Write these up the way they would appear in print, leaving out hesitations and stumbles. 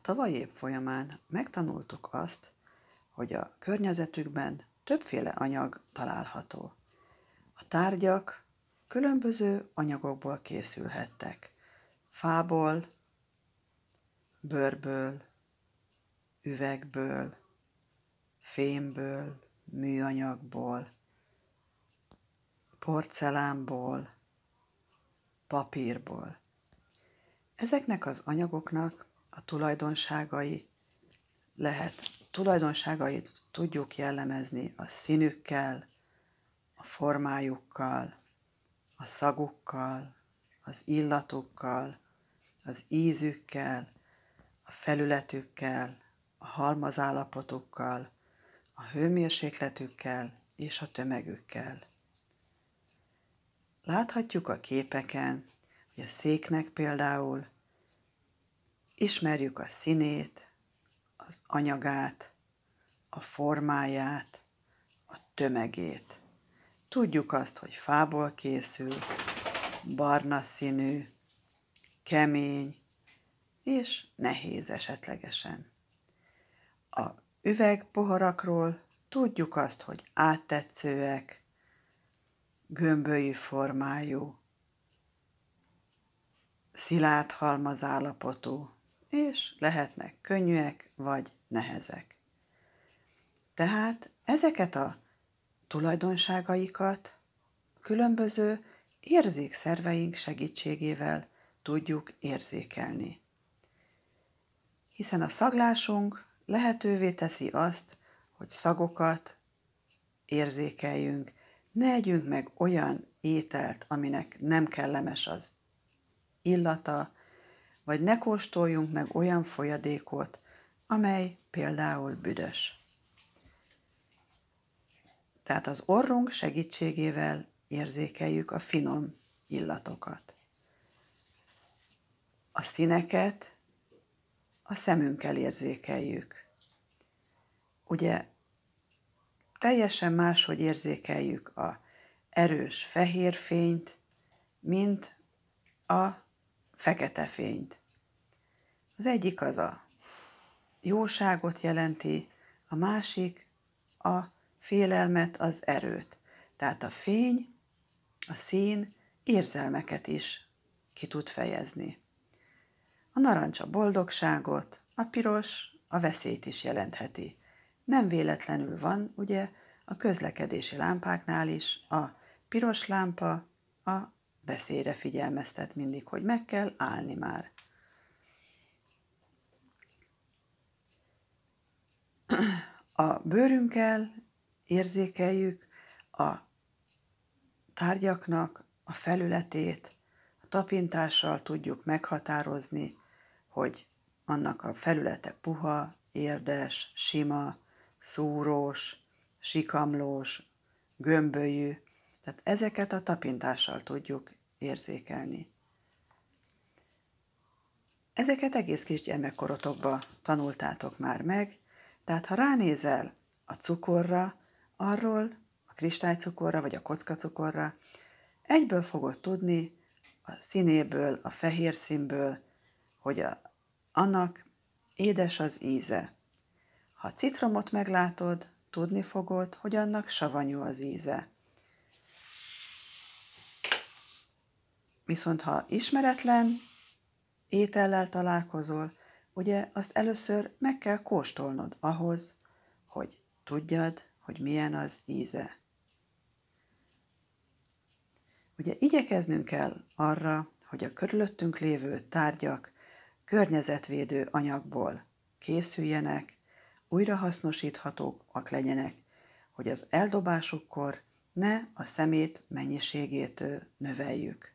tavalyi év folyamán megtanultuk azt, hogy a környezetükben többféle anyag található. A tárgyak különböző anyagokból készülhettek. Fából, bőrből, üvegből, fémből, műanyagból, porcelánból, papírból. Ezeknek az anyagoknak a tulajdonságait tudjuk jellemezni a színükkel, a formájukkal, a szagukkal, az illatukkal, az ízükkel, a felületükkel, a halmazállapotukkal, a hőmérsékletükkel és a tömegükkel. Láthatjuk a képeken, hogy a széknek például ismerjük a színét, az anyagát, a formáját, a tömegét. Tudjuk azt, hogy fából készült, barna színű, kemény és nehéz esetlegesen. A üvegpoharakról tudjuk azt, hogy áttetszőek, gömbölyű formájú, szilárd halmazállapotú, és lehetnek könnyűek vagy nehezek. Tehát ezeket a tulajdonságaikat különböző érzékszerveink segítségével tudjuk érzékelni. Hiszen a szaglásunk lehetővé teszi azt, hogy szagokat érzékeljünk, ne együnk meg olyan ételt, aminek nem kellemes az illata, vagy ne kóstoljunk meg olyan folyadékot, amely például büdös. Tehát az orrunk segítségével érzékeljük a finom illatokat. A színeket a szemünkkel érzékeljük. Ugye teljesen máshogy érzékeljük a erős fehér fényt, mint a fekete fényt. Az egyik az a jóságot jelenti, a másik a félelmet, az erőt. Tehát a fény, a szín érzelmeket is ki tud fejezni. A narancs a boldogságot, a piros a veszélyt is jelentheti. Nem véletlenül van, ugye, a közlekedési lámpáknál is a piros lámpa a veszélyre figyelmeztet mindig, hogy meg kell állni már. A bőrünkkel érzékeljük a tárgyaknak a felületét, a tapintással tudjuk meghatározni, hogy annak a felülete puha, érdes, sima, szúrós, sikamlós, gömbölyű, tehát ezeket a tapintással tudjuk érzékelni. Ezeket egész kisgyermekkorotokban tanultátok már meg, tehát ha ránézel a cukorra, arról, a kristálycukorra vagy a kockacukorra, egyből fogod tudni a színéből, a fehér színből, hogy annak édes az íze. Ha citromot meglátod, tudni fogod, hogy annak savanyú az íze. Viszont ha ismeretlen étellel találkozol, ugye azt először meg kell kóstolnod ahhoz, hogy tudjad, hogy milyen az íze. Ugye igyekeznünk kell arra, hogy a körülöttünk lévő tárgyak környezetvédő anyagból készüljenek, újrahasznosíthatóak legyenek, hogy az eldobásukkor ne a szemét mennyiségét növeljük.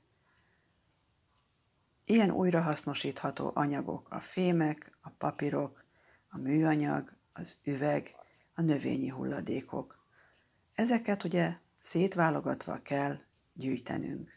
Ilyen újrahasznosítható anyagok a fémek, a papírok, a műanyag, az üveg, a növényi hulladékok. Ezeket ugye szétválogatva kell gyűjtenünk.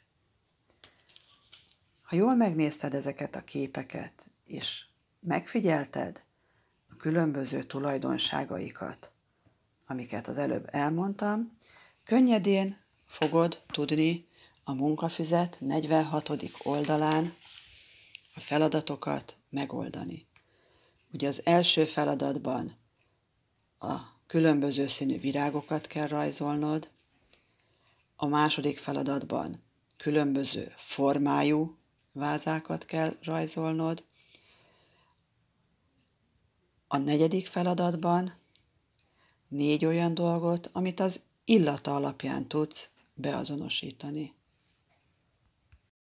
Ha jól megnézted ezeket a képeket, és megfigyelted a különböző tulajdonságaikat, amiket az előbb elmondtam, könnyedén fogod tudni a munkafüzet 46. oldalán a feladatokat megoldani. Ugye az első feladatban a különböző színű virágokat kell rajzolnod, a második feladatban különböző formájú vázákat kell rajzolnod, a negyedik feladatban 4 olyan dolgot, amit az illata alapján tudsz beazonosítani.